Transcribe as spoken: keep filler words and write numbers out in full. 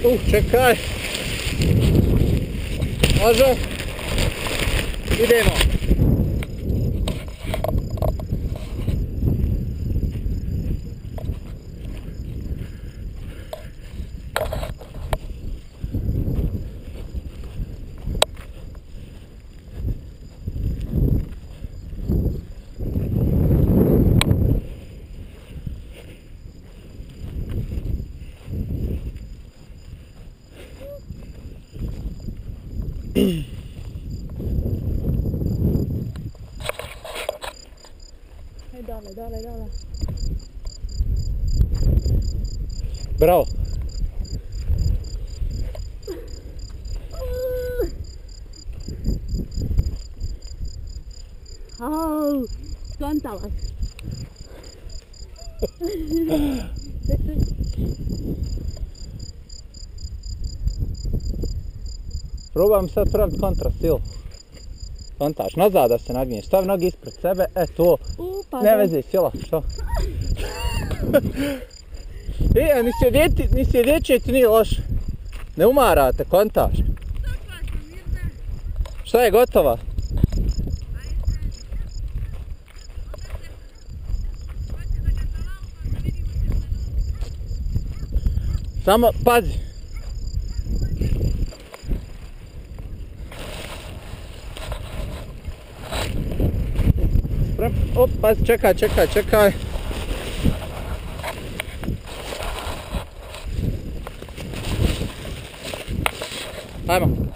Uh, čekaj. Može. Idemo. Dole, dole, dole. Bravo. Au, skontala. Probam sad praviti kontrasil. Kontaš, nazad da se nagnješ, stavi nogi ispred sebe, e to, Upa, ne vezi, sjela, što? E, ni se dječeti nije loše, ne umarate, kontaš. Šta je, gotova? Samo, pazi. Op, pazi, čekaj, čekaj, čekaj. Ajmo.